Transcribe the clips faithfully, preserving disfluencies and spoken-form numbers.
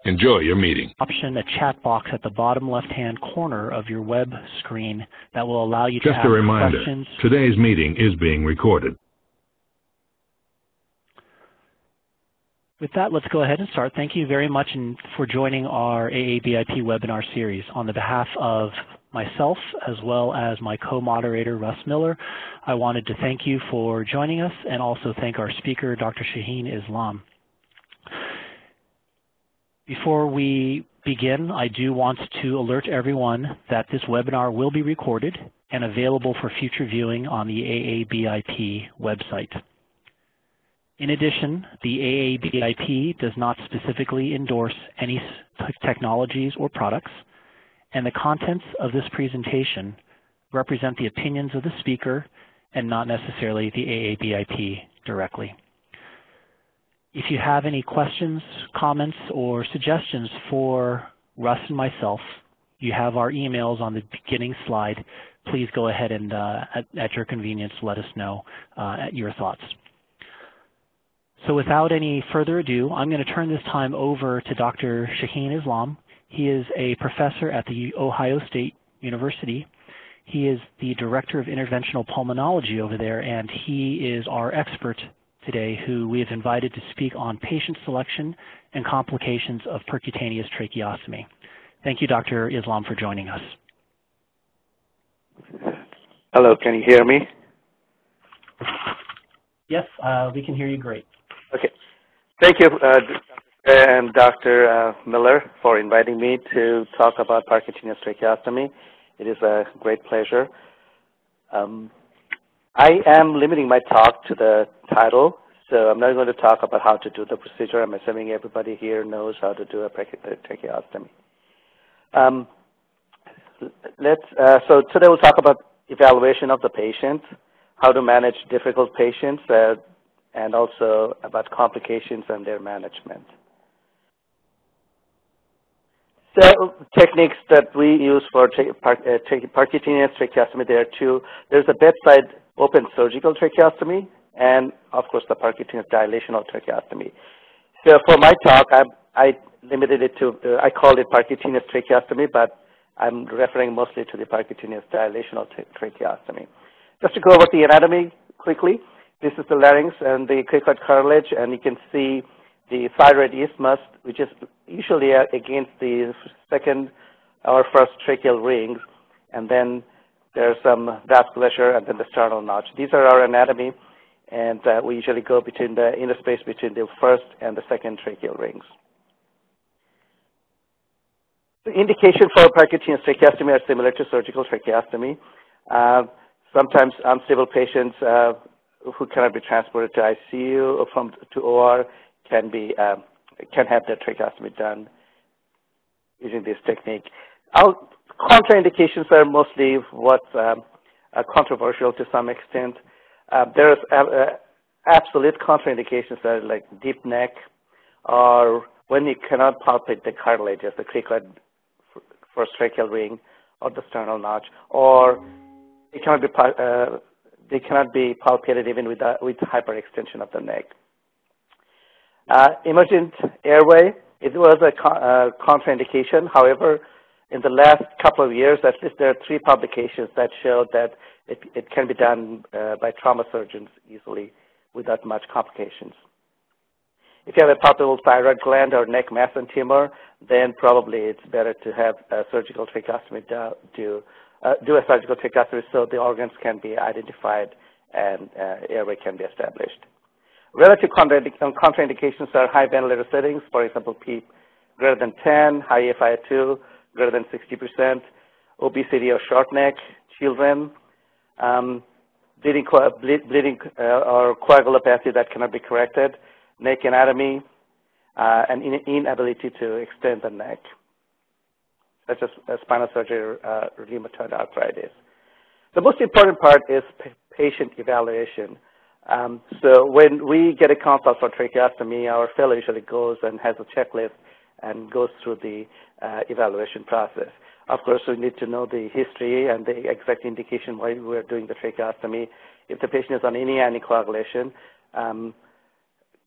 Enjoy your meeting. Option a chat box at the bottom left-hand corner of your web screen that will allow you to Just ask a reminder, questions. Today's meeting is being recorded. With that, let's go ahead and start. Thank you very much for joining our A A B I P webinar series. On the behalf of myself, as well as my co-moderator, Russ Miller, I wanted to thank you for joining us and also thank our speaker, Doctor Shaheen Islam. Before we begin, I do want to alert everyone that this webinar will be recorded and available for future viewing on the A A B I P website. In addition, the A A B I P does not specifically endorse any technologies or products, and the contents of this presentation represent the opinions of the speaker and not necessarily the A A B I P directly. If you have any questions, comments, or suggestions for Russ and myself, you have our emails on the beginning slide. Please go ahead and, uh, at, at your convenience, let us know uh, your thoughts. So without any further ado, I'm going to turn this time over to Doctor Shaheen Islam. He is a professor at the Ohio State University. He is the director of interventional pulmonology over there, and he is our expert today who we have invited to speak on patient selection and complications of percutaneous tracheostomy. Thank you, Doctor Islam, for joining us. Hello, can you hear me? Yes, uh, we can hear you great. Okay. Thank you, uh, and Doctor Uh, Miller, for inviting me to talk about percutaneous tracheostomy. It is a great pleasure. Um, I am limiting my talk to the title, so I'm not going to talk about how to do the procedure. I'm assuming everybody here knows how to do a tracheostomy. Um, let's, uh, so today we'll talk about evaluation of the patient, how to manage difficult patients, uh, and also about complications and their management. So techniques that we use for percutaneous tracheostomy, there are two. There's a bedside open surgical tracheostomy and, of course, the percutaneous dilational tracheostomy. So for my talk, I, I limited it to, uh, I called it percutaneous tracheostomy, but I'm referring mostly to the percutaneous dilational tracheostomy. Just to go over the anatomy quickly, this is the larynx and the cricoid cartilage, and you can see the thyroid isthmus, which is usually against the second or first tracheal rings, and then there's some vasculature and then the sternal notch. These are our anatomy, and uh, we usually go between the inner space between the first and the second tracheal rings. The indication for percutaneous tracheostomy are similar to surgical tracheostomy. Uh, sometimes unstable patients uh, who cannot be transported to I C U or from to O R can be uh, can have their tracheostomy done using this technique. Our contraindications are mostly what's um, uh, controversial to some extent. Uh, there's uh, uh, absolute contraindications that are like deep neck, or when you cannot palpate the cartilage, as the cricoid first tracheal ring or the sternal notch, or it cannot be uh, they cannot be palpated even with, uh, with hyperextension of the neck. Uh, emergent airway, it was a con uh, contraindication. However, in the last couple of years, at least there are three publications that show that it, it can be done uh, by trauma surgeons easily without much complications. If you have a palpable thyroid gland or neck mass and tumor, then probably it's better to have a surgical tracheostomy do, do Uh, do a surgical tracheostomy so the organs can be identified and uh, airway can be established. Relative contraindications are high ventilator settings, for example, PEEP greater than ten, high F I O two greater than sixty percent, obesity or short neck, children, um, bleeding, bleeding uh, or coagulopathy that cannot be corrected, neck anatomy, uh, and in inability to extend the neck, such as uh, spinal surgery or uh, rheumatoid arthritis. The most important part is patient evaluation. Um, so when we get a consult for tracheostomy, our fellow usually goes and has a checklist and goes through the uh, evaluation process. Of course, we need to know the history and the exact indication why we're doing the tracheostomy. If the patient is on any anticoagulation, um,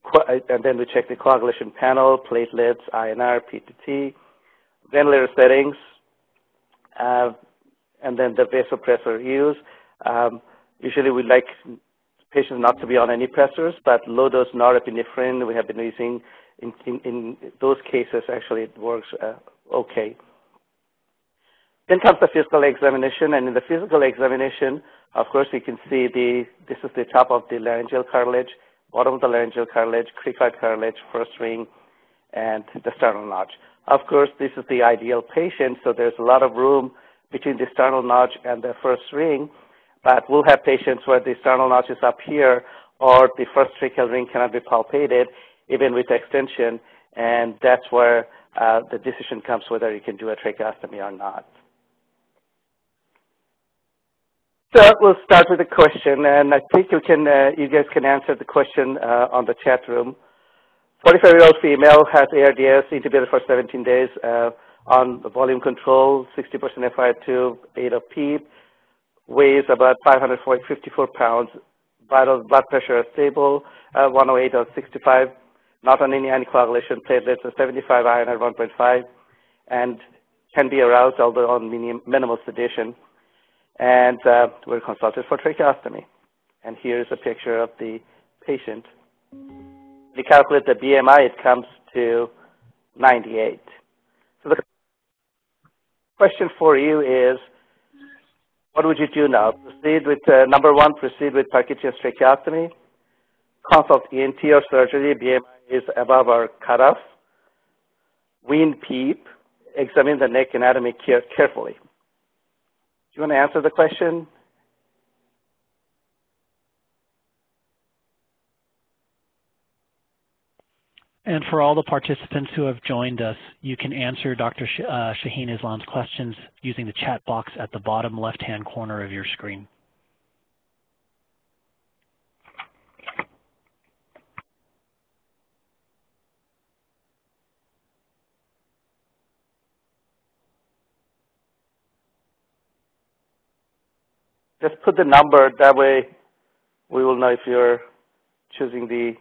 and then we check the coagulation panel, platelets, I N R, P T T, ventilator settings, uh, and then the vasopressor use. Um, usually we like patients not to be on any pressors, but low-dose norepinephrine we have been using. In, in, in those cases, actually, it works uh, okay. Then comes the physical examination, and in the physical examination, of course, you can see the, this is the top of the laryngeal cartilage, bottom of the laryngeal cartilage, cricoid cartilage, first ring, and the sternal notch. Of course, this is the ideal patient, so there's a lot of room between the sternal notch and the first ring, but we'll have patients where the sternal notch is up here or the first tracheal ring cannot be palpated, even with extension, and that's where uh, the decision comes whether you can do a tracheostomy or not. So we'll start with a question, and I think you can, uh, you guys can answer the question uh, on the chat room. forty-five-year-old female has A R D S, intubated for seventeen days uh, on volume control, sixty percent F I O two, eight of P E P, weighs about five hundred fifty-four pounds, vital blood pressure is stable, uh, one oh eight or sixty-five, not on any anticoagulation, platelets are seventy-five, I N R one point five, and can be aroused although on minim minimal sedation. And uh, we're consulted for tracheostomy. And here's a picture of the patient. We calculate the B M I, it comes to ninety-eight. So the question for you is, what would you do now? Proceed with, uh, number one, proceed with percutaneous tracheostomy, consult E N T or surgery, B M I is above our cutoff, wean P E P, examine the neck anatomy care carefully. Do you want to answer the question? And for all the participants who have joined us, you can answer Doctor Sh uh, Shaheen Islam's questions using the chat box at the bottom left-hand corner of your screen. Just put the number, that way we will know if you're choosing the...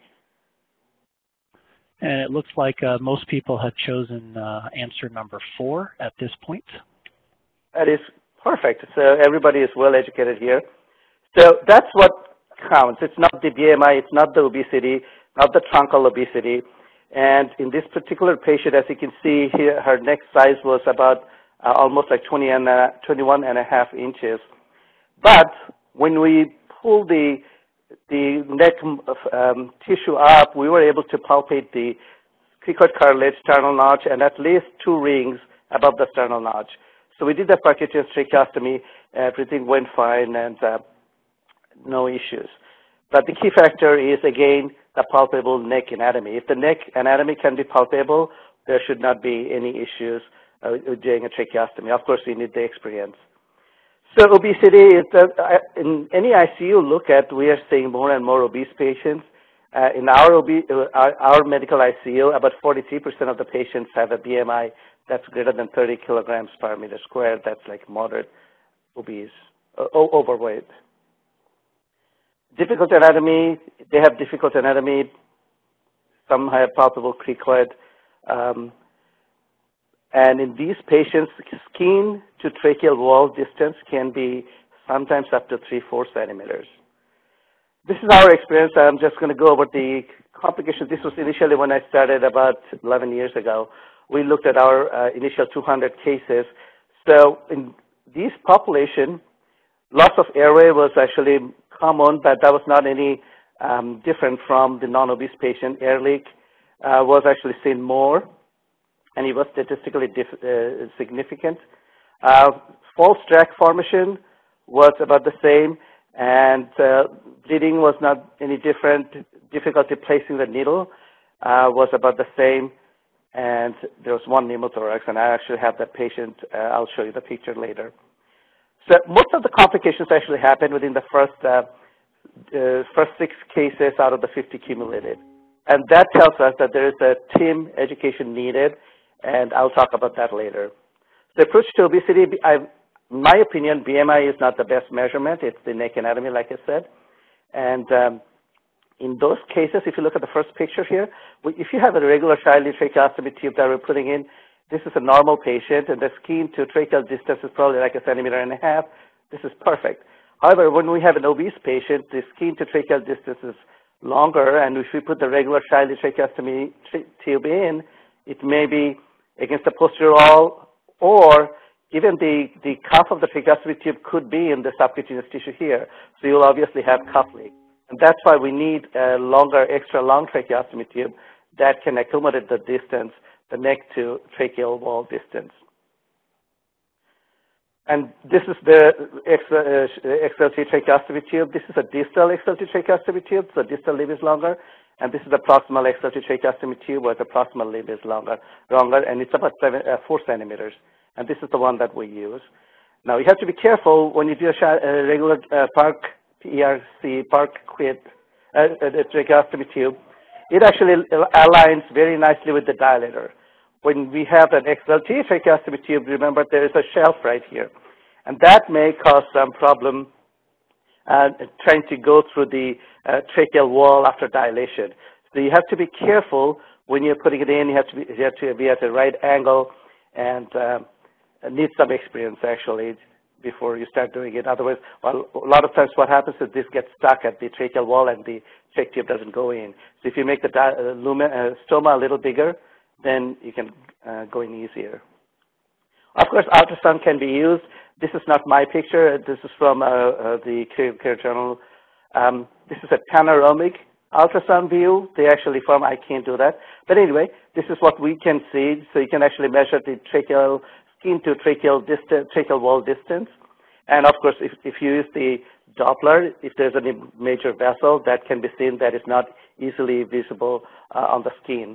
And it looks like uh, most people have chosen uh, answer number four at this point. That is perfect. So everybody is well educated here. So that's what counts. It's not the B M I, it's not the obesity, not the truncal obesity. And in this particular patient, as you can see here, her neck size was about uh, almost like twenty and, uh, twenty-one and a half inches. But when we pull the, the neck um, tissue up, we were able to palpate the cricoid cartilage, sternal notch, and at least two rings above the sternal notch. So we did the percutaneous tracheostomy. Everything went fine and uh, no issues. But the key factor is, again, the palpable neck anatomy. If the neck anatomy can be palpable, there should not be any issues uh, with doing a tracheostomy. Of course, we need the experience. So obesity is, uh, in any I C U look at, we are seeing more and more obese patients. Uh, in our, obe uh, our, our medical I C U, about forty-three percent of the patients have a B M I that's greater than thirty kilograms per meter squared. That's like moderate obese, uh, overweight. Difficult anatomy, they have difficult anatomy. Some have palpable cricoid. Um, And in these patients, skin to tracheal wall distance can be sometimes up to three, four centimeters. This is our experience. I'm just going to go over the complications. This was initially when I started about eleven years ago. We looked at our uh, initial two hundred cases. So in this population, loss of airway was actually common, but that was not any um, different from the non-obese patient. Air leak uh, was actually seen more, and it was statistically uh, significant. Uh, false tract formation was about the same, and uh, bleeding was not any different. Difficulty placing the needle uh, was about the same, and there was one pneumothorax, and I actually have that patient. Uh, I'll show you the picture later. So most of the complications actually happened within the first, uh, uh, first six cases out of the fifty cumulative. And that tells us that there is a team education needed, and I'll talk about that later. The approach to obesity, I, in my opinion, B M I is not the best measurement. It's the neck anatomy, like I said. And um, in those cases, if you look at the first picture here, if you have a regular Shaheen tracheostomy tube that we're putting in, this is a normal patient, and the skin to tracheal distance is probably like a centimeter and a half. This is perfect. However, when we have an obese patient, the skin to tracheal distance is longer, and if we put the regular Shaheen tracheostomy tube in, it may be against the posterior wall, or even the, the cuff of the tracheostomy tube could be in the subcutaneous tissue here. So you'll obviously have cuff leak. And that's why we need a longer, extra long tracheostomy tube that can accommodate the distance, the neck to tracheal wall distance. And this is the X L T tracheostomy tube. This is a distal X L T tracheostomy tube, so distal lip is longer. And this is the proximal X L T tracheostomy tube, where the proximal lip is longer, longer, and it's about seven, uh, four centimeters. And this is the one that we use. Now, you have to be careful when you do a, a regular uh, Park P R C, Park quit uh, uh, tracheostomy tube. It actually aligns very nicely with the dilator. When we have an X L T tracheostomy tube, remember there is a shelf right here. And that may cause some problem uh, trying to go through the uh, tracheal wall after dilation. So you have to be careful when you're putting it in. You have to be, you have to be at the right angle and uh, need some experience, actually, before you start doing it. Otherwise, well, a lot of times what happens is this gets stuck at the tracheal wall and the trach tube doesn't go in. So if you make the uh, lumen, uh, stoma a little bigger, then you can uh, go in easier. Of course, ultrasound can be used. This is not my picture. This is from uh, uh, the Care, Care Journal. Um, this is a panoramic ultrasound view. They actually form, I can't do that. But anyway, this is what we can see. So you can actually measure the tracheal skin to tracheal, distance, tracheal wall distance. And of course, if, if you use the Doppler, if there's any major vessel, that can be seen that is not easily visible uh, on the skin.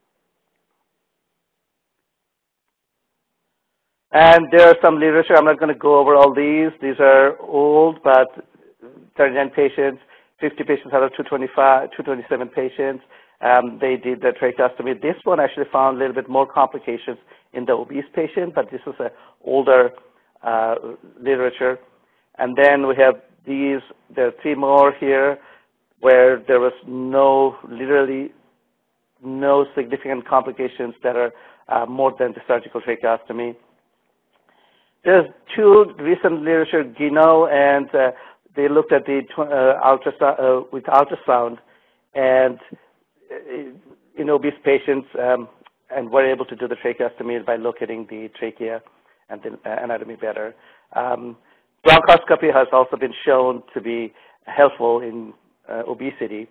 And there are some literature. I'm not going to go over all these. These are old, but thirty-nine patients, fifty patients out of two twenty-five, two twenty-seven patients. Um, they did the tracheostomy. This one actually found a little bit more complications in the obese patient, but this was an older uh, literature. And then we have these, there are three more here where there was no, literally no significant complications that are uh, more than the surgical tracheostomy. There's two recent literature, Guino, and uh, they looked at the uh, ultrasound, uh, with ultrasound and uh, in obese patients um, and were able to do the tracheostomy by locating the trachea and the anatomy better. Um, bronchoscopy has also been shown to be helpful in uh, obesity.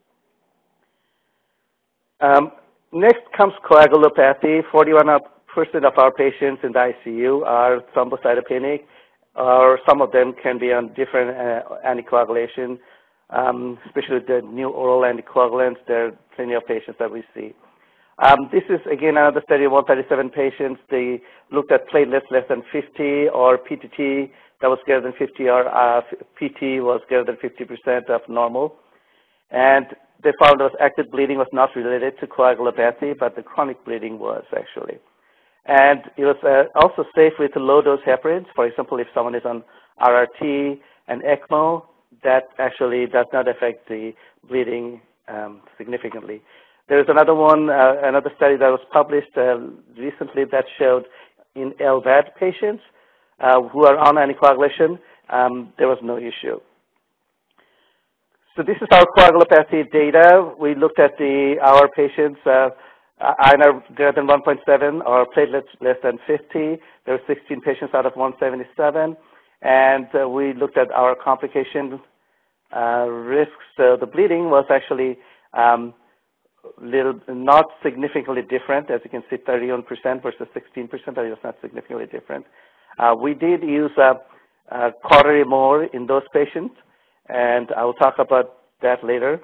Um, next comes coagulopathy. forty-one percent of our patients in the I C U are thrombocytopenic, or some of them can be on different uh, anticoagulation, um, especially the new oral anticoagulants. There are plenty of patients that we see. Um, this is, again, another study of one hundred thirty-seven patients. They looked at platelets less than fifty, or P T T that was greater than fifty, or uh, P T was greater than fifty percent of normal. And they found that active bleeding was not related to coagulopathy, but the chronic bleeding was, actually. And it was uh, also safe with low-dose heparins. For example, if someone is on R R T and ECMO, that actually does not affect the bleeding um, significantly. There is another one, uh, another study that was published uh, recently that showed in L V A D patients uh, who are on anticoagulation, um, there was no issue. So this is our coagulopathy data. We looked at the our patients. Uh, I N R greater than one point seven or platelets less than fifty. There were sixteen patients out of one hundred seventy-seven. And uh, we looked at our complication uh, risks. So the bleeding was actually um, little, not significantly different. As you can see, thirty-one percent versus sixteen percent. It was not significantly different. Uh, we did use uh, uh, cautery more in those patients, and I will talk about that later.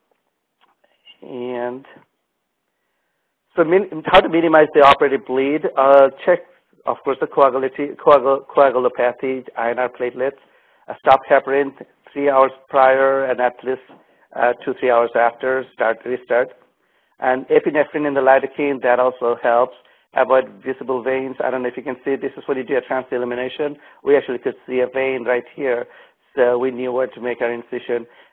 And so min how to minimize the operative bleed, uh, check, of course, the coagulopathy, coagul coagulopathy, I N R platelets, uh, stop heparin three hours prior and at least uh, two, three hours after, start, restart. And epinephrine in the lidocaine, that also helps. Avoid visible veins. I don't know if you can see, this is when you do a transillumination. We actually could see a vein right here, so we knew where to make our incision.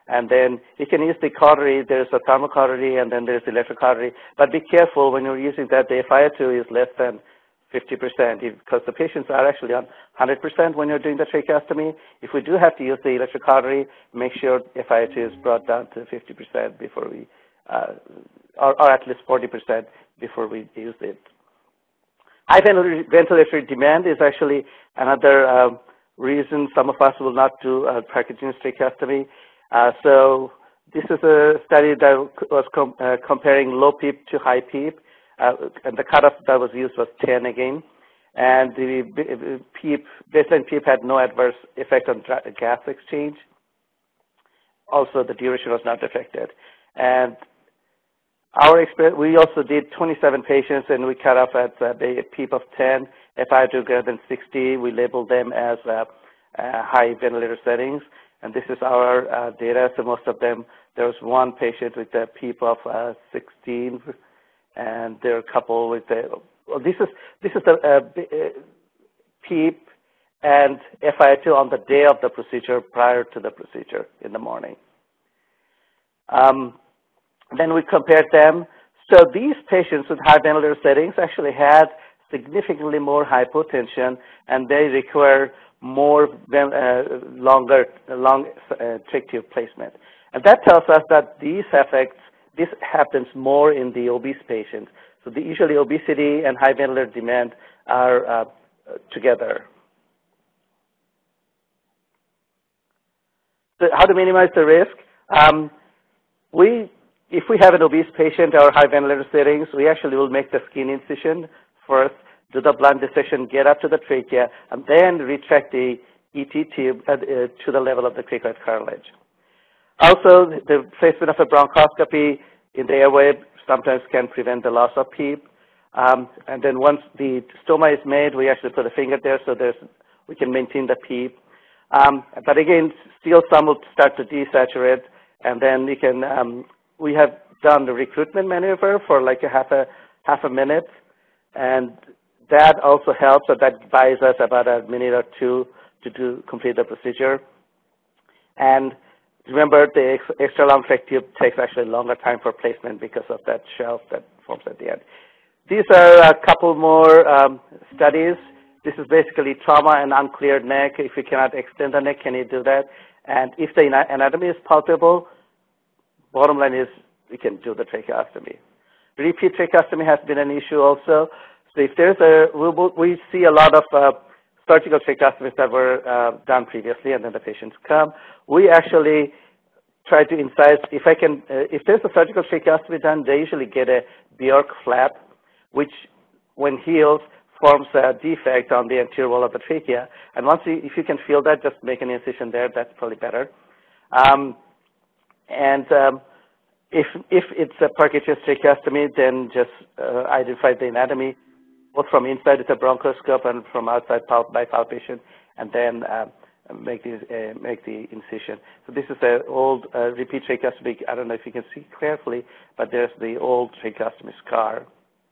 And then you can use the cautery. There's a thermocautery, and then there's electrocautery. But be careful when you're using that. The F I O two is less than fifty percent because the patients are actually on one hundred percent when you're doing the tracheostomy. If we do have to use the electrocautery, make sure F I O two is brought down to fifty percent before we, uh, or, or at least forty percent before we use it. High ventilatory demand is actually another uh, reason some of us will not do uh, percutaneous tracheostomy. Uh, so this is a study that was com uh, comparing low PEEP to high PEEP, uh, and the cutoff that was used was ten again. And the PEEP, baseline PEEP had no adverse effect on gas exchange. Also, the duration was not affected. And our experience, we also did twenty-seven patients, and we cut off at uh, a PEEP of ten, F I O two greater than sixty. We labeled them as uh, uh, high ventilator settings. And this is our uh, data. So most of them, there was one patient with a PEEP of uh, sixteen, and there are a couple with a, well, this is this is the uh, PEEP and F I O two on the day of the procedure prior to the procedure in the morning. Um, then we compared them. So these patients with high ventilator settings actually had significantly more hypotension, and they require more uh, longer, long uh, trach tube placement. And that tells us that these effects, this happens more in the obese patients. So the, usually obesity and high ventilator demand are uh, together. So how to minimize the risk? Um, we, if we have an obese patient or high ventilator settings, we actually will make the skin incision first, do the blunt dissection, get up to the trachea, and then retract the E T tube uh, to the level of the cricoid cartilage. Also, the placement of a bronchoscopy in the airway sometimes can prevent the loss of PEEP. Um, and then once the stoma is made, we actually put a finger there so there's, we can maintain the PEEP. Um, but again, still some will start to desaturate, and then we can, um, we have done the recruitment maneuver for like a half a, half a minute, and that also helps, so that buys us about a minute or two to do complete the procedure. And remember, the ex extra long trach tube takes actually a longer time for placement because of that shelf that forms at the end. These are a couple more um, studies. This is basically trauma and uncleared neck. If you cannot extend the neck, can you do that? And if the anatomy is palpable, bottom line is we can do the tracheostomy. Repeat tracheostomy has been an issue also. So if there's a, we, we see a lot of uh, surgical tracheostomies that were uh, done previously, and then the patients come. We actually try to incise, if I can, uh, if there's a surgical tracheostomy done, they usually get a Bjork flap, which when heals, forms a defect on the anterior wall of the trachea. And once you, if you can feel that, just make an incision there, that's probably better. Um, and um, if, if it's a percutaneous tracheostomy, then just uh, identify the anatomy, both from inside with a bronchoscope and from outside by palpation, and then uh, make, the, uh, make the incision. So this is an old uh, repeat tracheostomy. I don't know if you can see carefully, but there's the old tracheostomy scar.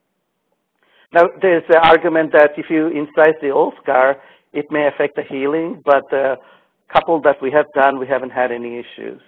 Now, there's the argument that if you incise the old scar, it may affect the healing, but the couple that we have done, we haven't had any issues.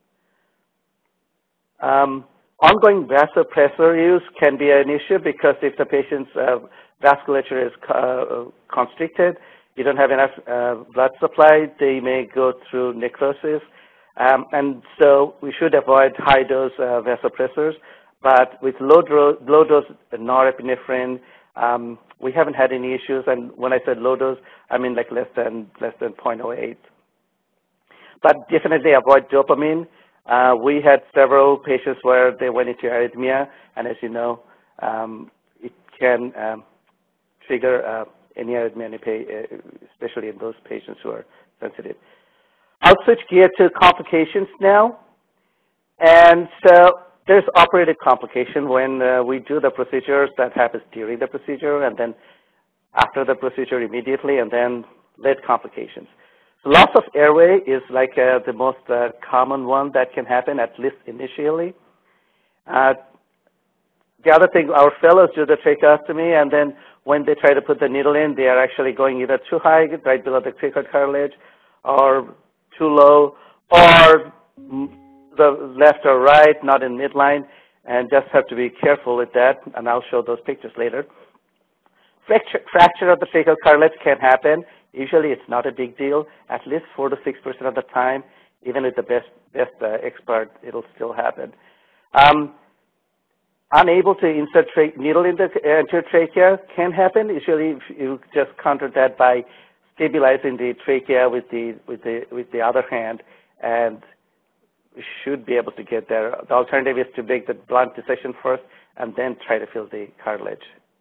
Um, ongoing vasopressor use can be an issue because if the patient's uh, vasculature is uh, constricted, you don't have enough uh, blood supply, they may go through necrosis. Um, and so we should avoid high-dose uh, vasopressors. But with low-dose low dose norepinephrine, um, we haven't had any issues. And when I said low dose, I mean like less than less than zero point zero eight. But definitely avoid dopamine. Uh, we had several patients where they went into arrhythmia, and as you know, um, it can um, trigger uh, any arrhythmia, especially in those patients who are sensitive. I'll switch gear to complications now. And so there's operative complication when uh, we do the procedures. That happens during the procedure, and then after the procedure immediately, and then late complications. So loss of airway is like uh, the most uh, common one that can happen, at least initially. Uh, the other thing, our fellows do the tracheostomy, and then when they try to put the needle in, they are actually going either too high, right below the cricoid cartilage, or too low, or the left or right, not in midline, and just have to be careful with that, and I'll show those pictures later. Fracture, fracture of the tracheal cartilage can happen. Usually it's not a big deal. At least four to six percent of the time, even with the best, best uh, expert, it'll still happen. Um, unable to insert needle in the anterior trachea can happen. Usually you just counter that by stabilizing the trachea with the, with the, with the other hand, and we should be able to get there. The alternative is to make the blunt dissection first and then try to fill the cartilage.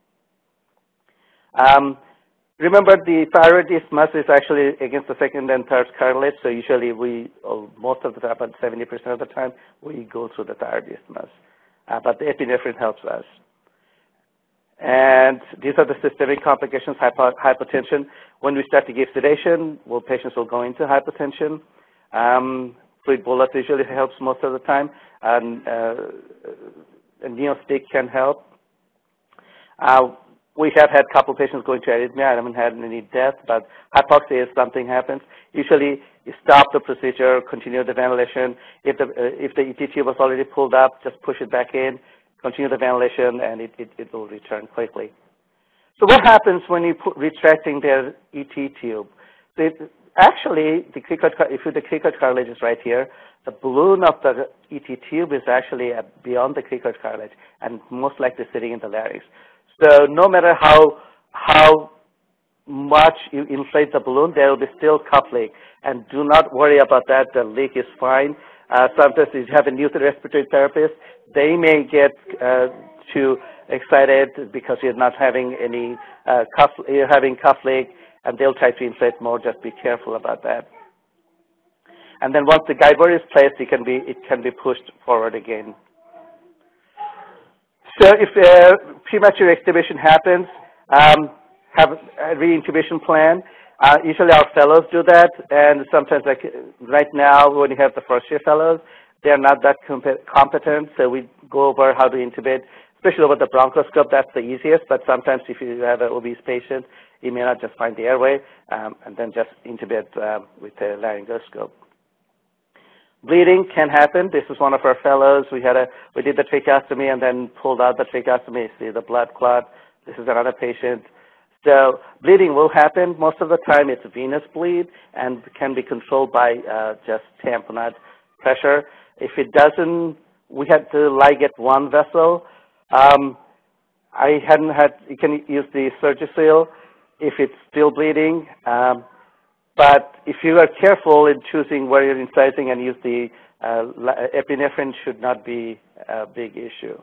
Um, remember, the thyroid isthmus is actually against the second and third cartilage, so usually we, oh, most of the time, about seventy percent of the time, we go through the thyroid isthmus. Uh, but the epinephrine helps us. And these are the systemic complications, hypo hypotension. When we start to give sedation, well, patients will go into hypotension. Um, fluid bolus usually helps most of the time, and uh, a neostick can help. Uh, we have had a couple patients going to arrhythmia. I haven't had any death, but hypoxia is something happens. Usually, you stop the procedure, continue the ventilation. If the, uh, if the E T tube was already pulled up, just push it back in, continue the ventilation, and it, it, it will return quickly. So what happens when you put retracting their E T tube? So it, actually, the cricoid, if the cricoid cartilage is right here, the balloon of the E T tube is actually beyond the cricoid cartilage and most likely sitting in the larynx. So no matter how, how much you inflate the balloon, there will be still cuff leak. And do not worry about that. The leak is fine. Uh, sometimes if you have a new respiratory therapist, they may get uh, too excited because you're not having any uh, cuff, you're having cuff leak, and they'll try to inflate more. Just be careful about that. And then once the guide wire is placed, it can be it can be pushed forward again. So if uh, premature extubation happens, um, have a re-intubation plan. Uh, usually our fellows do that, and sometimes, like right now, when you have the first-year fellows, they are not that competent, so we go over how to intubate, especially over the bronchoscope. That's the easiest, but sometimes if you have an obese patient, you may not just find the airway, um, and then just intubate uh, with a laryngoscope. Bleeding can happen. This is one of our fellows. We had a we did the tracheostomy and then pulled out the tracheostomy. See the blood clot. This is another patient. So bleeding will happen. Most of the time it's venous bleed and can be controlled by uh, just tamponade pressure. If it doesn't, we had to ligate one vessel. Um, I hadn't had, you can use the Surgisil if it's still bleeding. Um, but if you are careful in choosing where you're incising and use the uh, epinephrine, should not be a big issue.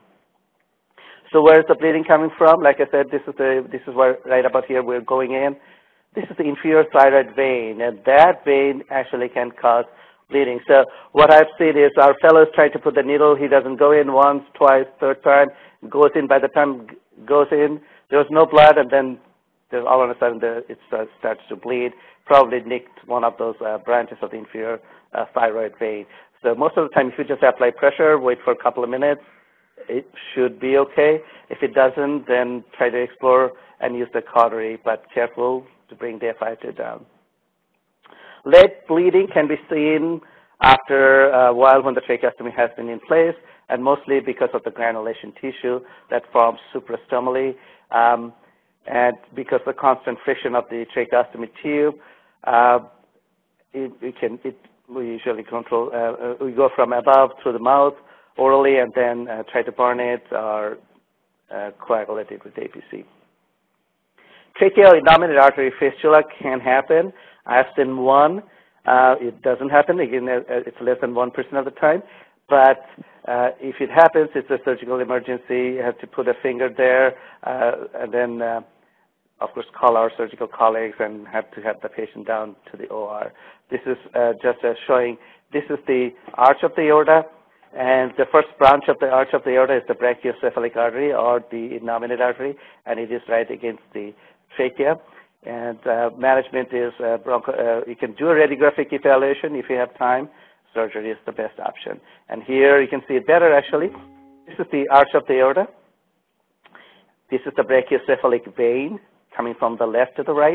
So where is the bleeding coming from? Like I said, this is the this is where right about here we're going in. This is the inferior thyroid vein, and that vein actually can cause bleeding. So what I've seen is our fellows try to put the needle. He doesn't go in once, twice, third time, goes in. By the time goes in, there's no blood, and then there's all of a sudden the, it starts to bleed. Probably nicked one of those uh, branches of the inferior uh, thyroid vein. So most of the time, if you just apply pressure, wait for a couple of minutes, it should be okay. If it doesn't, then try to explore and use the cautery, but careful to bring the F I two down. Late bleeding can be seen after a while when the tracheostomy has been in place, and mostly because of the granulation tissue that forms suprastomally, um, and because of the constant friction of the tracheostomy tube, uh, it, it can, it, we usually control, uh, we go from above through the mouth, orally, and then uh, try to burn it or uh, coagulate it with A P C. Tracheal innominate artery fistula can happen. I've seen one. Uh, it doesn't happen. Again, uh, it's less than one percent of the time. But uh, if it happens, it's a surgical emergency. You have to put a finger there, uh, and then, uh, of course, call our surgical colleagues and have to have the patient down to the O R. This is uh, just uh, showing, this is the arch of the aorta. And the first branch of the arch of the aorta is the brachiocephalic artery or the innominate artery, and it is right against the trachea. And uh, management is, uh, broncho uh, you can do a radiographic evaluation if you have time. Surgery is the best option. And here you can see it better actually. This is the arch of the aorta. This is the brachiocephalic vein coming from the left to the right.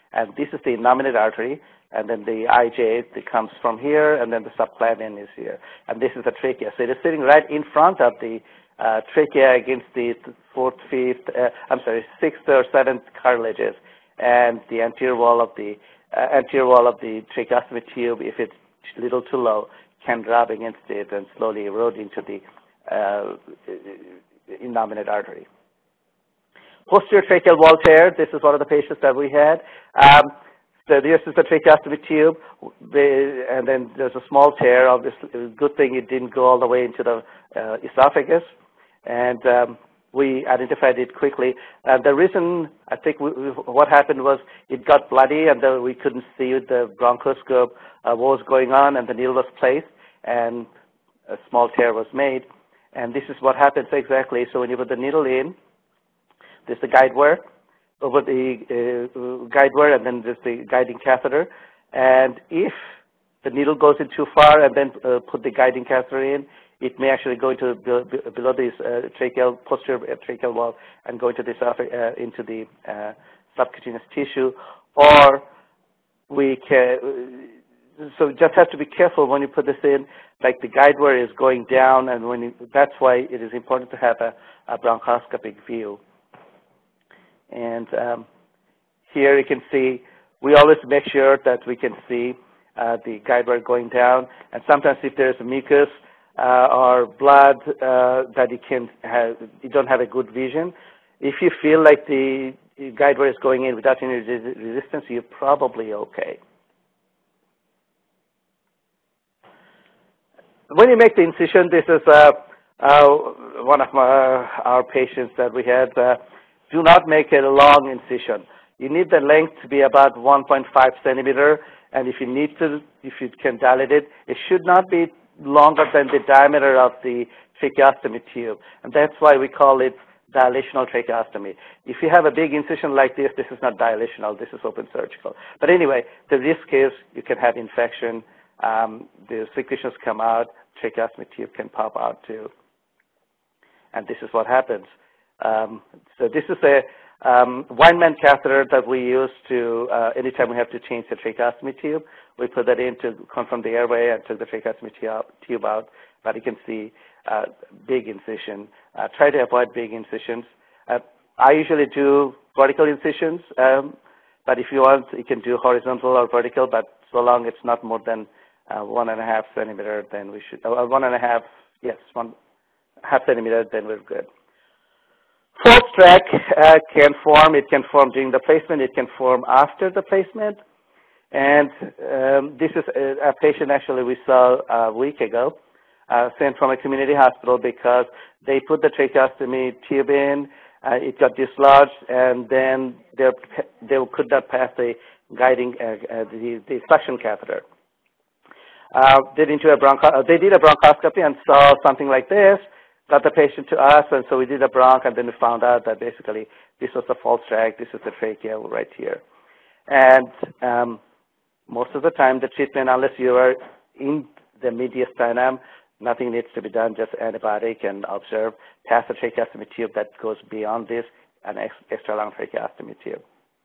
And this is the innominate artery, and then the I J that comes from here, and then the subclavian is here. And this is the trachea. So it is sitting right in front of the uh, trachea against the fourth, fifth, uh, I'm sorry, sixth or seventh cartilages, and the anterior wall of the uh, anterior wall of the tracheostomy tube, if it's a little too low, can rub against it and slowly erode into the uh, innominate artery. Posterior tracheal wall tear, this is one of the patients that we had. Um, so this is the tracheostomy tube, and then there's a small tear. Obviously, it was a good thing it didn't go all the way into the uh, esophagus, and um, we identified it quickly. Uh, the reason, I think we, we, what happened was it got bloody, and the, we couldn't see with the bronchoscope uh, what was going on, and the needle was placed, and a small tear was made. And this is what happens exactly. So when you put the needle in, there's the guide wire, over the uh, guide wire, and then there's the guiding catheter. And if the needle goes in too far and then uh, put the guiding catheter in, it may actually go into below this uh, tracheal, posterior tracheal wall and go into, this, uh, into the uh, subcutaneous tissue. Or we can, so just have to be careful when you put this in, like the guide wire is going down, and when you, that's why it is important to have a, a bronchoscopic view. And um, here you can see, we always make sure that we can see uh, the guide wire going down. And sometimes if there's mucus uh, or blood uh, that you can have, you don't have a good vision. If you feel like the guide wire is going in without any resistance, you're probably okay. When you make the incision, this is uh, uh, one of my, our patients that we had. Uh, do not make a long incision. You need the length to be about one point five centimeter, and if you need to, if you can dilate it, it should not be longer than the diameter of the tracheostomy tube, and that's why we call it dilational tracheostomy. If you have a big incision like this, this is not dilational, this is open surgical. But anyway, the risk is you can have infection, um, the secretions come out, tracheostomy tube can pop out too. And this is what happens. Um, so this is a um, Weinman catheter that we use to, uh, anytime we have to change the tracheostomy tube, we put that in to come from the airway and took the tracheostomy tube out, but you can see uh, big incision. Uh, try to avoid big incisions. Uh, I usually do vertical incisions, um, but if you want, you can do horizontal or vertical, but so long it's not more than uh, one and a half centimeter, then we should, uh, one and a half, yes, one half centimeter, then we're good. False track uh, can form. It can form during the placement. It can form after the placement. And um, this is a, a patient actually we saw a week ago, uh, sent from a community hospital because they put the tracheostomy tube in. Uh, it got dislodged, and then they they could not pass the guiding uh, uh, the, the suction catheter. Uh, they did a broncho they did a bronchoscopy and saw something like this. Got the patient to us, and so we did a bronch, and then we found out that basically this was the false track, this is the trachea right here. And um, most of the time, the treatment, unless you are in the mediastinum, nothing needs to be done, just antibiotic and observe, pass the tracheostomy tube that goes beyond this, an ex extra long tracheostomy tube.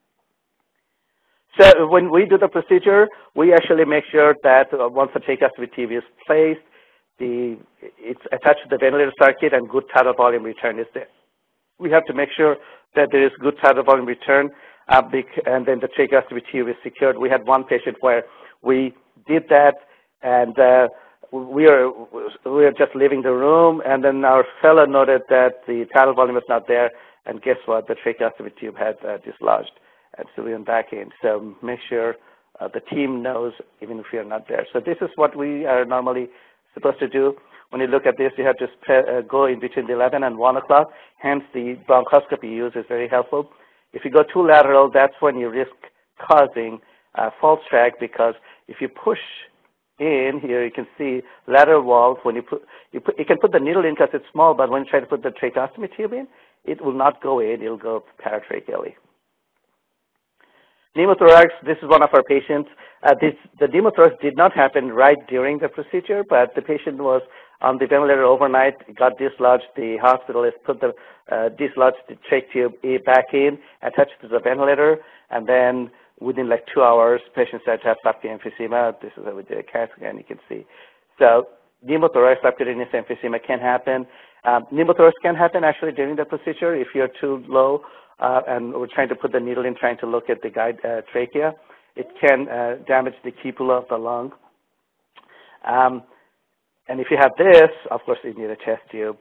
So when we do the procedure, we actually make sure that uh, once the tracheostomy tube is placed, The, it's attached to the ventilator circuit and good tidal volume return is there. We have to make sure that there is good tidal volume return, uh, and then the tracheostomy tube is secured. We had one patient where we did that, and uh, we are we are just leaving the room, and then our fellow noted that the tidal volume was not there, and guess what? The tracheostomy tube had uh, dislodged, and so we went back in. So make sure uh, the team knows even if we are not there. So this is what we are normally supposed to do. When you look at this, you have to uh, go in between the eleven and one o'clock. Hence, the bronchoscopy use is very helpful. If you go too lateral, that's when you risk causing uh, false track, because if you push in here, you can see lateral wall. When you put, you put, you can put the needle in because it's small, but when you try to put the tracheostomy tube in, it will not go in. It'll go paratracheally. Pneumothorax, this is one of our patients. Uh, this, the pneumothorax did not happen right during the procedure, but the patient was on the ventilator overnight, got dislodged. The hospital has put the uh, dislodged the trach tube back in, attached to the ventilator, and then within like two hours, patients start to have subcutaneous emphysema. This is with the CAT scan, you can see. So pneumothorax subcutaneous emphysema can happen. Um, pneumothorax can happen actually during the procedure if you're too low uh, and we're trying to put the needle in, trying to look at the guide uh, trachea. It can uh, damage the cupula of the lung. Um, and if you have this, of course, you need a chest tube.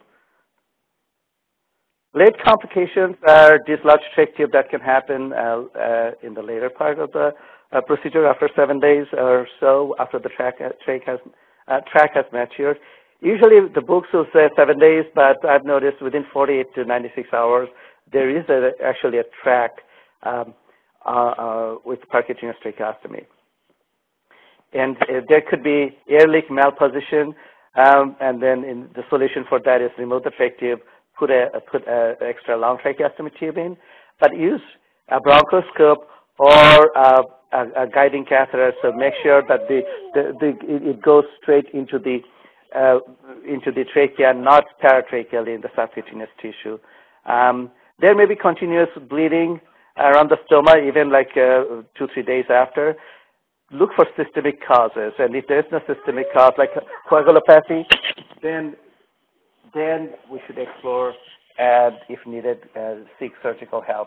Late complications are dislodged trach tube that can happen uh, uh, in the later part of the uh, procedure after seven days or so after the track, uh, track, has, uh, track has matured. Usually the books will say seven days, but I've noticed within forty-eight to ninety-six hours, there is a, actually a track um, uh, uh, with percutaneous tracheostomy. And uh, there could be air leak malposition, um, and then in the solution for that is remove the trach tube, put a put a extra long tracheostomy tube in, but use a bronchoscope or a, a, a guiding catheter. So make sure that the, the, the it goes straight into the uh, into the trachea, not paratracheally in the subcutaneous tissue. Um, there may be continuous bleeding around the stoma, even like uh, two three days after. Look for systemic causes, and if there is no systemic cause like coagulopathy, then then we should explore and, if needed, uh, seek surgical help.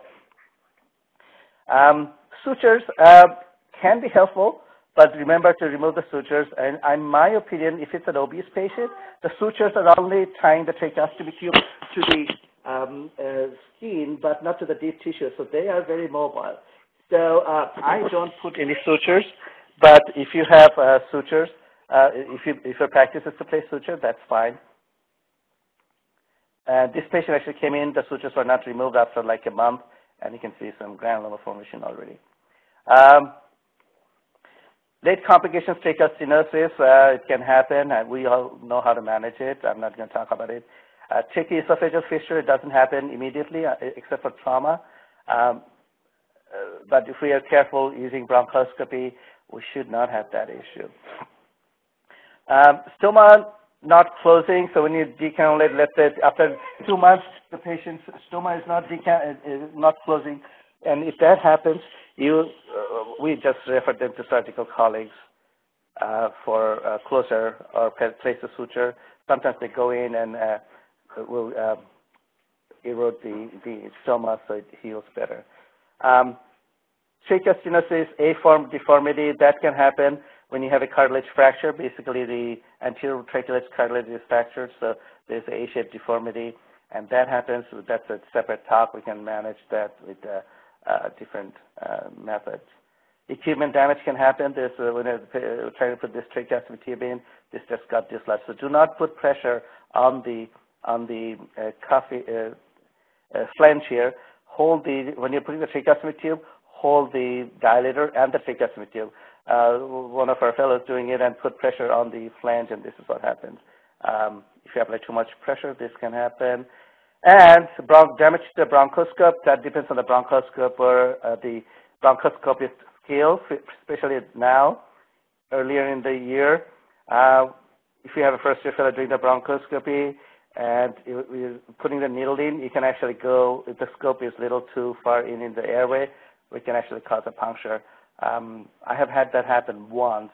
Um, sutures uh, can be helpful, but remember to remove the sutures. And in my opinion, if it's an obese patient, the sutures are only tying the tracheostomy tube to the um, uh, skin, but not to the deep tissue, so they are very mobile. So uh, I don't put any sutures, but if you have uh, sutures, uh, if, you, if your practice is to place suture, that's fine. Uh, this patient actually came in, the sutures were not removed after like a month, and you can see some granuloma formation already. Um, late complications, tracheostenosis, uh, it can happen, and we all know how to manage it. I'm not going to talk about it. Uh, tracheoesophageal fissure, it doesn't happen immediately, uh, except for trauma. Um, uh, but if we are careful using bronchoscopy, we should not have that issue. Um, stoma not closing, so when you decannulate, let's say after two months, the patient's stoma is not decan is not closing, and if that happens, you uh, we just refer them to surgical colleagues uh, for uh, closer or place a suture. Sometimes they go in and uh, will uh, erode the, the stoma so it heals better. Um, tracheostenosis, A-form deformity, that can happen when you have a cartilage fracture. Basically, the anterior tracheal cartilage is fractured, so there's an A-shaped deformity, and that happens. That's a separate talk. We can manage that with uh, uh, different uh, methods. Equipment damage can happen. There's uh, when uh, trying to put this tracheostomy tube in, this just got dislodged. So do not put pressure on the on the uh, coffee, uh, uh, flange here. Hold the when you're putting the tracheostomy tube, hold the dilator and the tracheostomy tube. Uh, one of our fellows doing it and put pressure on the flange, and this is what happens. Um, if you apply too much pressure, this can happen. And bron damage to the bronchoscope, that depends on the bronchoscope or uh, the bronchoscopist scale, especially now, earlier in the year. Uh, if you have a first year fellow doing the bronchoscopy and you're putting the needle in, you can actually go, if the scope is a little too far in in the airway, we can actually cause a puncture. Um, I have had that happen once.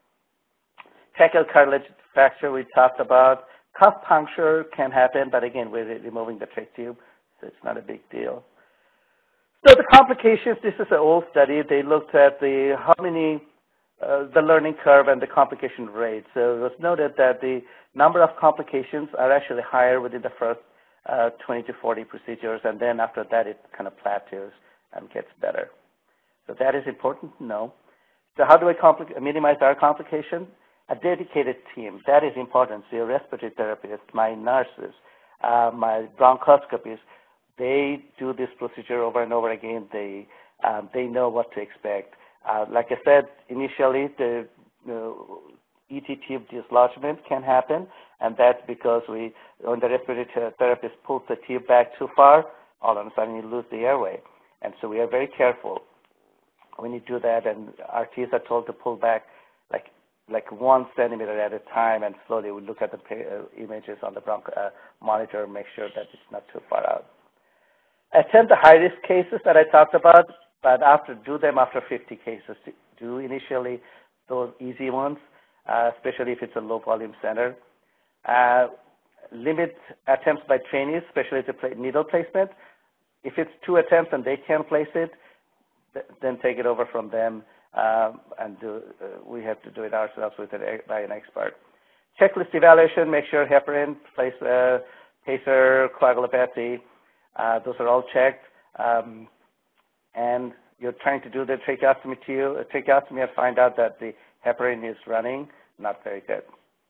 Tracheal cartilage fracture we talked about. Cuff puncture can happen, but again, we're removing the trach tube, so it's not a big deal. So the complications, this is an old study. They looked at the how many, uh, the learning curve and the complication rate. So it was noted that the number of complications are actually higher within the first uh, twenty to forty procedures, and then after that it kind of plateaus and gets better. So that is important to know. So how do I minimize our complication? A dedicated team, that is important. So your respiratory therapists, my nurses, uh, my bronchoscopists, they do this procedure over and over again. They, um, they know what to expect. Uh, like I said, initially the uh, E T tube dislodgement can happen, and that's because we, when the respiratory therapist pulls the tube back too far, all of a sudden you lose the airway. And so we are very careful when you do that, and our Ts are told to pull back like like one centimeter at a time, and slowly we look at the uh, images on the bronch uh, monitor, make sure that it's not too far out. Attend the high-risk cases that I talked about. but after do them after fifty cases. Do initially those easy ones, uh, especially if it's a low volume center. Uh, limit attempts by trainees, especially to play needle placement. If it's two attempts and they can't place it, th then take it over from them, um, and do, uh, we have to do it ourselves with an, by an expert. Checklist evaluation, make sure heparin, place, uh, pacer, coagulopathy, uh, those are all checked. Um, and you're trying to do the tracheostomy to you, uh, tracheostomy and find out that the heparin is running, not very good.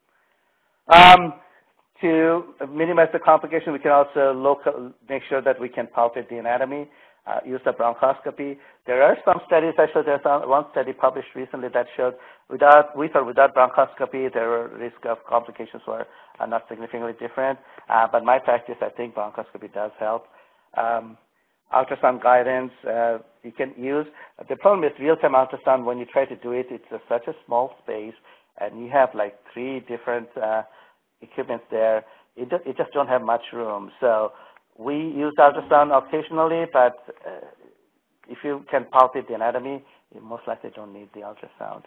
Um, to minimize the complication, we can also local, make sure that we can palpate the anatomy, uh, use the bronchoscopy. There are some studies, actually there's one study published recently that showed without, with or without bronchoscopy, there were risk of complications were are not significantly different. Uh, but my practice, I think bronchoscopy does help. Um, ultrasound guidance, uh, you can use. The problem is real-time ultrasound, when you try to do it, it's a, such a small space, and you have like three different uh, equipments there. It, do, it just don't have much room. So we use ultrasound occasionally, but uh, if you can palpate the anatomy, you most likely don't need the ultrasound.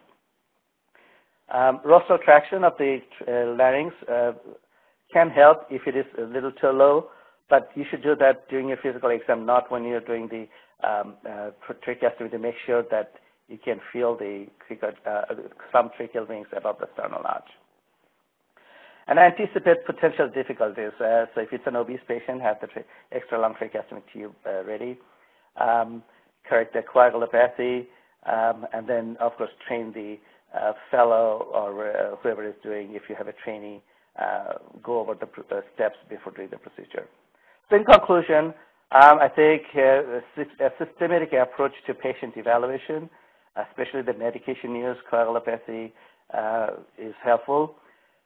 Um, rostral traction of the uh, larynx uh, can help if it is a little too low, but you should do that during your physical exam, not when you're doing the um, uh, tracheostomy, to make sure that you can feel the uh, some tracheal wings above the sternal notch. And anticipate potential difficulties. Uh, so if it's an obese patient, have the extra long tracheostomy tube uh, ready. Um, correct the coagulopathy, um, and then, of course, train the uh, fellow or uh, whoever is doing, if you have a trainee, uh, go over the uh, steps before doing the procedure. So in conclusion, um, I think uh, a systematic approach to patient evaluation, especially the medication use, coagulopathy, uh, is helpful.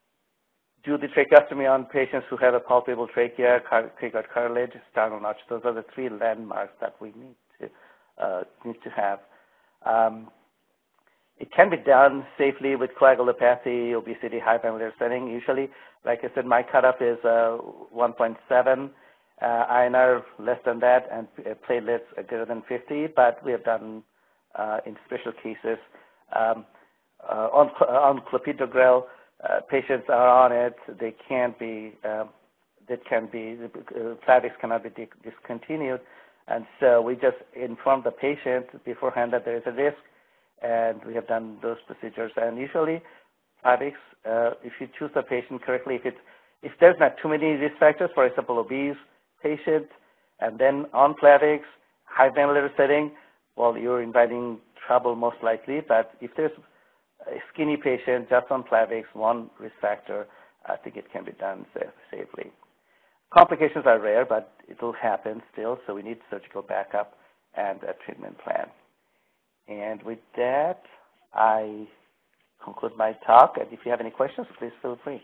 Do the tracheostomy on patients who have a palpable trachea, tracheal cartilage, sternal notch. Those are the three landmarks that we need to uh, need to have. Um, it can be done safely with coagulopathy, obesity, high familial setting. Usually, like I said, my cutoff is uh, one point seven, uh, I N R less than that, and platelets greater than fifty. But we have done uh, in special cases um, uh, on on clopidogrel. Uh, patients are on it. They can't be. Um, that can be. Uh, Plavix cannot be discontinued, and so we just inform the patient beforehand that there is a risk, and we have done those procedures. And usually, Plavix, uh, if you choose the patient correctly, if it's if there's not too many risk factors, for example, obese patient, and then on Plavix, high ventilator setting, well, you're inviting trouble most likely. But if there's a skinny patient just on Plavix, one risk factor, I think it can be done safe, safely. Complications are rare, but it will happen still, so we need surgical backup and a treatment plan. And with that, I conclude my talk, and if you have any questions, please feel free.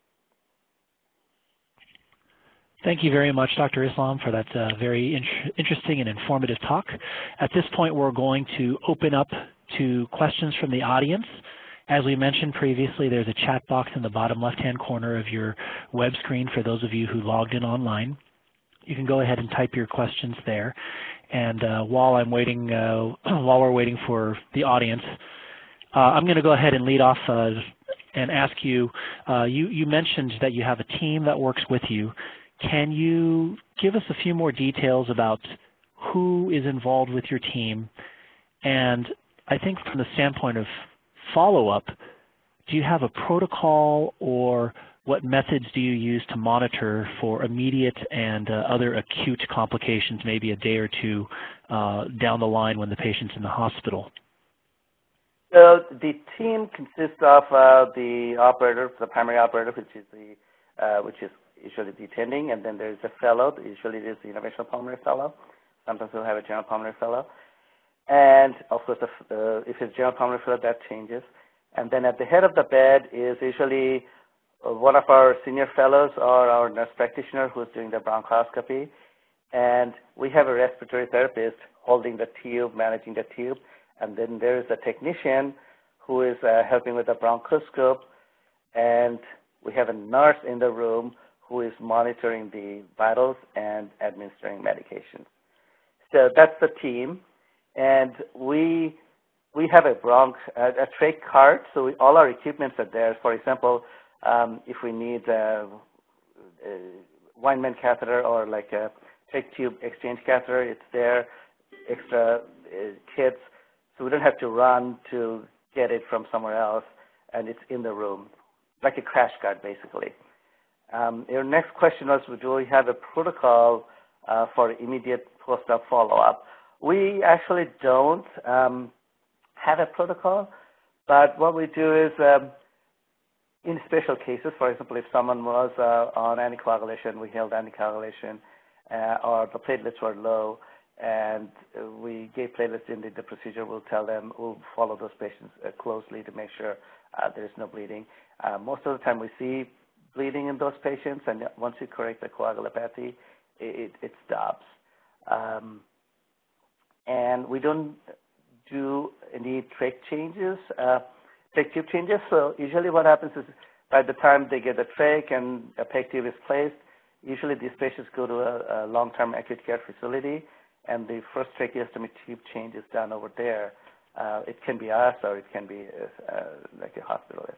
Thank you very much, Doctor Islam, for that uh, very in interesting and informative talk. At this point, we're going to open up to questions from the audience. As we mentioned previously, there's a chat box in the bottom left-hand corner of your web screen for those of you who logged in online. You can go ahead and type your questions there. And uh, while I'm waiting, uh, while we're waiting for the audience, uh, I'm going to go ahead and lead off uh, and ask you, uh, you, you mentioned that you have a team that works with you. Can you give us a few more details about who is involved with your team? And I think from the standpoint of follow-up, do you have a protocol, or what methods do you use to monitor for immediate and uh, other acute complications, maybe a day or two uh, down the line when the patient's in the hospital? So the team consists of uh, the operator, the primary operator, which is the uh, which is usually the attending, and then there's a fellow. Usually it is the interventional pulmonary fellow. Sometimes we'll have a general pulmonary fellow. And of course, if, uh, if it's general pulmonary fellow, that changes. And then at the head of the bed is usually uh, one of our senior fellows or our nurse practitioner who's doing the bronchoscopy. And we have a respiratory therapist holding the tube, managing the tube. And then there is a technician who is uh, helping with the bronchoscope. And we have a nurse in the room who is monitoring the vitals and administering medications. So that's the team. And we we have a bronch, a, a trach cart, so we, all our equipments are there. For example, um, if we need a, a Weinman catheter or like a trach tube exchange catheter, it's there, extra uh, kits, so we don't have to run to get it from somewhere else, and it's in the room, like a crash cart, basically. Um, your next question was, do we have a protocol uh, for immediate post-op follow-up? We actually don't um, have a protocol, but what we do is, um, in special cases, for example, if someone was uh, on anticoagulation, we held anticoagulation, uh, or the platelets were low, and we gave platelets in the, the procedure, we'll tell them, we'll follow those patients uh, closely to make sure uh, there's no bleeding. Uh, most of the time we see bleeding in those patients, and once you correct the coagulopathy, it, it stops. Um, and we don't do any trach changes, uh, trach tube changes. So usually what happens is by the time they get a trach and a peg tube is placed, usually these patients go to a, a long-term acute care facility, and the first tracheostomy tube change is done over there. Uh, it can be us, or it can be uh, uh, like a hospitalist.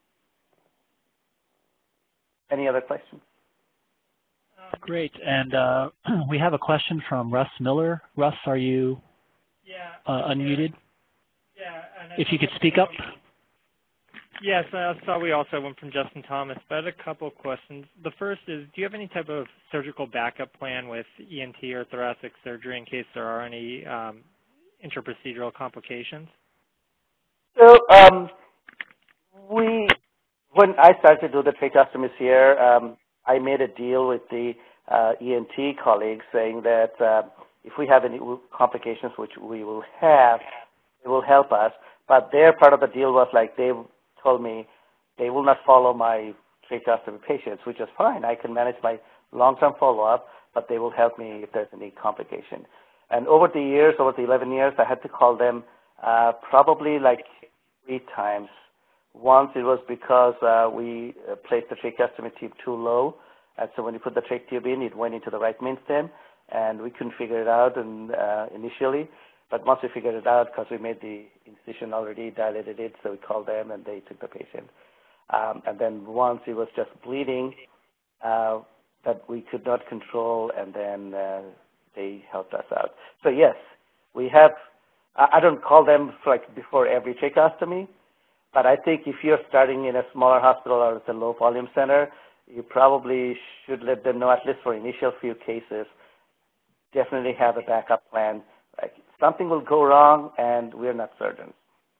Any other questions? Great. And uh, we have a question from Russ Miller. Russ, are you yeah, uh, unmuted? Yeah. And if you could speak up. Yes, I saw we also have one from Justin Thomas, but I had a couple of questions. The first is, do you have any type of surgical backup plan with E N T or thoracic surgery in case there are any um, interprocedural complications? So um, we, when I started to do the tracheostomies here, um, I made a deal with the uh, E N T colleagues saying that uh, if we have any complications, which we will have, it will help us. But their part of the deal was like they told me they will not follow my tracheostomy patients, which is fine. I can manage my long-term follow-up, but they will help me if there's any complication. And over the years, over the eleven years, I had to call them uh, probably like three times. Once it was because uh, we uh, placed the tracheostomy tube too low, and so when you put the trach tube in, it went into the right main stem, and we couldn't figure it out and, uh, initially. But once we figured it out, because we made the incision already, dilated it, so we called them, and they took the patient. Um, and then once it was just bleeding uh, that we could not control, and then uh, they helped us out. So yes, we have, I don't call them for like before every tracheostomy, but I think if you're starting in a smaller hospital or it's a low volume center, you probably should let them know, at least for initial few cases, definitely have a backup plan. Like something will go wrong, and we're not surgeons.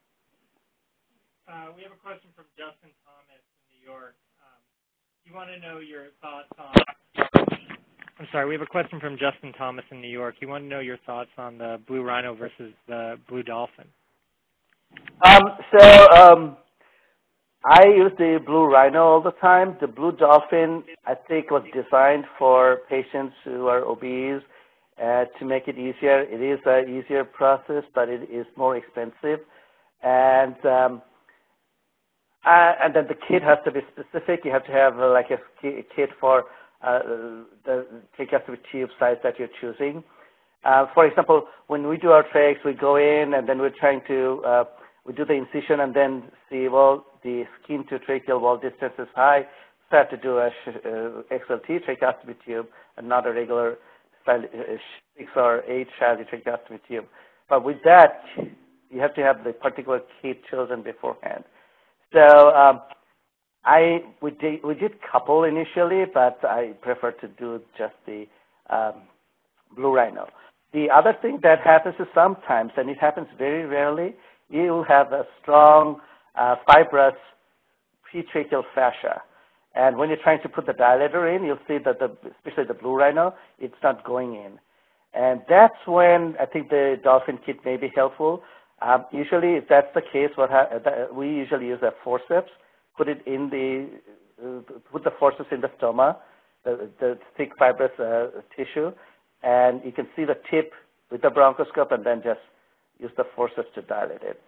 Uh, we have a question from Justin Thomas in New York. Um, you want to know your thoughts on, I'm sorry, we have a question from Justin Thomas in New York. You want to know your thoughts on the blue rhino versus the blue dolphin. Um, so um, I use the blue rhino all the time. The blue dolphin, I think, was designed for patients who are obese uh, to make it easier. It is an easier process, but it is more expensive. And um, uh, and then the kit has to be specific. You have to have uh, like a kit for uh, the tracheostomy tube size that you're choosing. Uh, for example, when we do our trachs, we go in and then we're trying to uh, we do the incision and then see, well, the skin to tracheal wall distance is high, so I have to do a uh, X L T tracheostomy tube and not a regular style, uh, six or eight Shaheen tracheostomy tube. But with that, you have to have the particular kit chosen beforehand. So um, I we did we did couple initially, but I prefer to do just the um, blue rhino. The other thing that happens is sometimes, and it happens very rarely, you will have a strong uh, fibrous pretracheal fascia. And when you're trying to put the dilator in, you'll see that, the, especially the blue rhino, it's not going in. And that's when I think the dolphin kit may be helpful. Um, usually, if that's the case, what ha we usually use a forceps, put it in the, uh, put the forceps in the stoma, the, the thick fibrous uh, tissue, and you can see the tip with the bronchoscope and then just use the forceps to dilate it.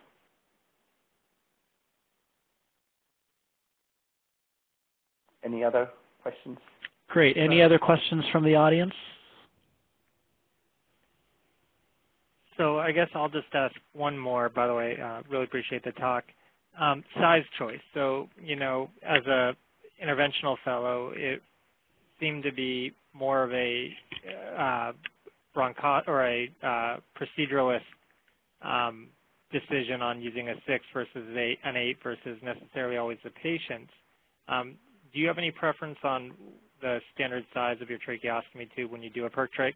Any other questions? Great. Any other questions from the audience? so I guess I'll just ask one more, by the way. Uh, really appreciate the talk. Um, size choice. So, you know, as a interventional fellow, it seemed to be more of a uh, broncho or a uh, proceduralist um, decision on using a six versus a, an eight versus necessarily always the patient's. Um, do you have any preference on the standard size of your tracheostomy tube when you do a perc trach?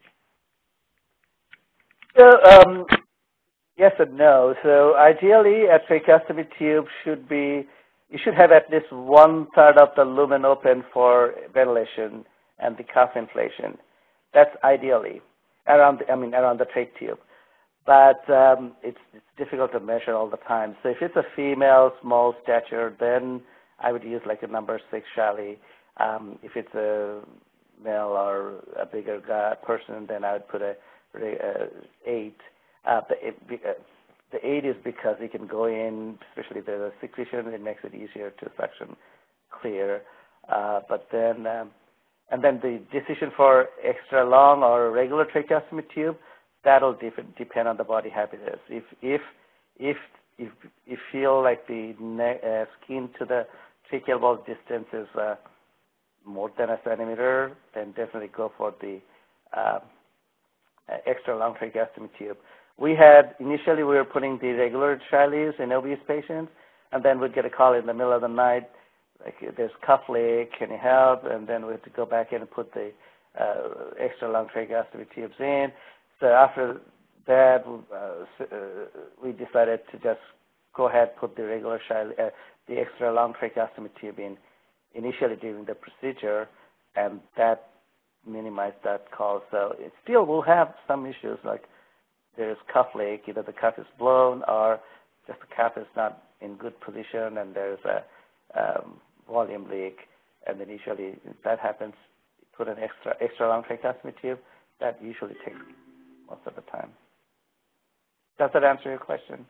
So, um, yes and no. So ideally, a tracheostomy tube should be, you should have at least one third of the lumen open for ventilation and the cuff inflation. That's ideally around, the, I mean, around the trach tube. But um, it's, it's difficult to measure all the time. So if it's a female, small stature, then I would use like a number six Shaheen. Um, if it's a male or a bigger guy, person, then I would put a, a eight. Uh, the, uh, the eight is because it can go in, especially if there's a secretion, it makes it easier to suction clear. Uh, but then, um, and then the decision for extra long or regular tracheostomy tube, that'll depend on the body habitus. If if if if you feel like the ne uh, skin to the tracheal wall distance is uh, more than a centimeter, then definitely go for the uh, extra long tracheostomy tube. We had, initially we were putting the regular Shaheens in obese patients, and then we'd get a call in the middle of the night, like there's cuff leak, can you help? And then we had to go back in and put the uh, extra long tracheostomy tubes in. So after that, uh, we decided to just go ahead, put the regular Shaheen, uh, the extra long tracheostomy tube in initially during the procedure, and that minimized that call. So it still will have some issues, like there's cuff leak, either the cuff is blown or just the cuff is not in good position, and there's a um, volume leak, and then usually that happens, put an extra extra long tracheostomy tube. That usually takes most of the time. Does that answer your question?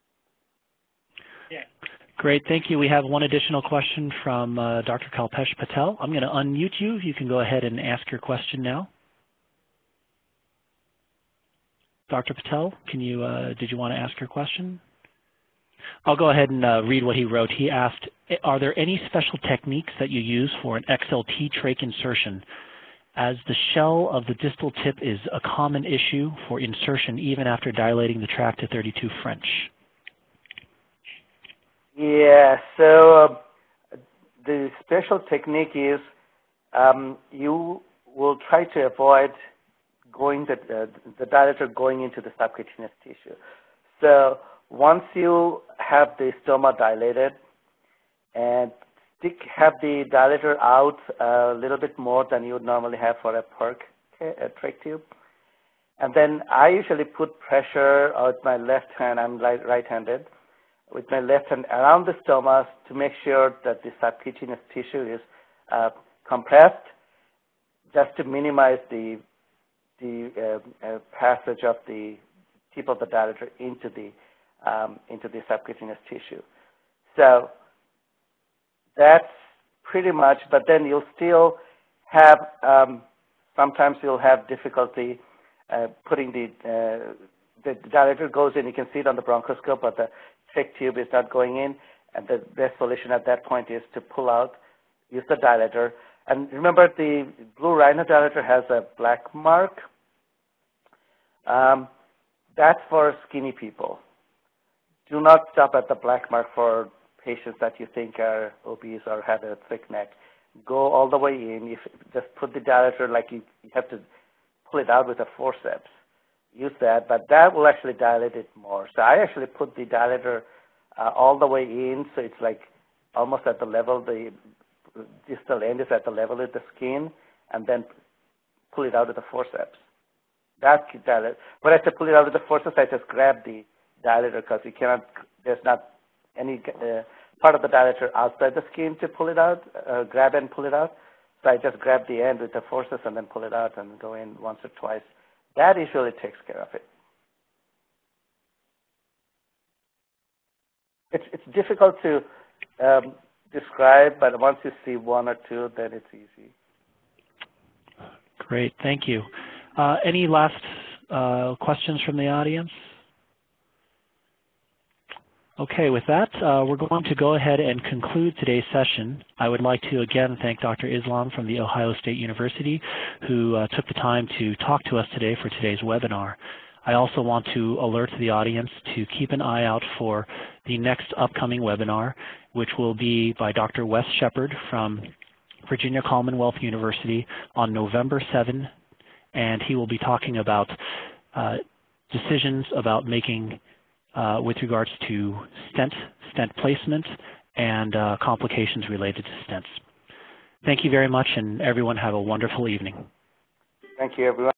Yeah. Great, thank you. We have one additional question from uh, Doctor Kalpesh Patel. I'm going to unmute you. You can go ahead and ask your question now. Doctor Patel, can you, uh, did you want to ask your question? I'll go ahead and uh, read what he wrote. He asked, are there any special techniques that you use for an X L T trach insertion, as the shell of the distal tip is a common issue for insertion even after dilating the tract to thirty-two French? Yeah, so uh, the special technique is um, you will try to avoid going the, uh, the dilator going into the subcutaneous tissue. So once you have the stoma dilated and stick, have the dilator out a little bit more than you would normally have for a perc a trach tube, and then I usually put pressure with my left hand, I'm right-handed, with my left hand around the stoma to make sure that the subcutaneous tissue is uh, compressed, just to minimize the the uh, uh, passage of the tip of the dilator into the um, into the subcutaneous tissue. So that's pretty much. But then you'll still have um, sometimes you'll have difficulty uh, putting the uh, the dilator goes in. You can see it on the bronchoscope, but the trach tube is not going in. And the best solution at that point is to pull out, use the dilator. And remember, the blue rhino dilator has a black mark. Um, that's for skinny people. Do not stop at the black mark for patients that you think are obese or have a thick neck. Go all the way in. If just put the dilator like you, you have to pull it out with a forceps. Use that, but that will actually dilate it more. So I actually put the dilator uh, all the way in, so it's like almost at the level the distal end is at the level of the skin, and then pull it out with the forceps. That's dilator. When I say pull it out with the forceps, I just grab the dilator because you cannot. There's not any uh, part of the dilator outside the skin to pull it out, uh, grab and pull it out. So I just grab the end with the forceps and then pull it out and go in once or twice. That usually takes care of it. It's it's difficult to um, describe, but once you see one or two, then it's easy. Great, thank you. Uh, any last uh, questions from the audience? Okay, with that, uh, we're going to go ahead and conclude today's session. I would like to again thank Doctor Islam from The Ohio State University, who uh, took the time to talk to us today for today's webinar. I also want to alert the audience to keep an eye out for the next upcoming webinar, which will be by Doctor Wes Shepard from Virginia Commonwealth University on November seventh, and he will be talking about uh, decisions about making Uh, with regards to stent, stent placement, and uh, complications related to stents. Thank you very much, and everyone have a wonderful evening. Thank you, everyone.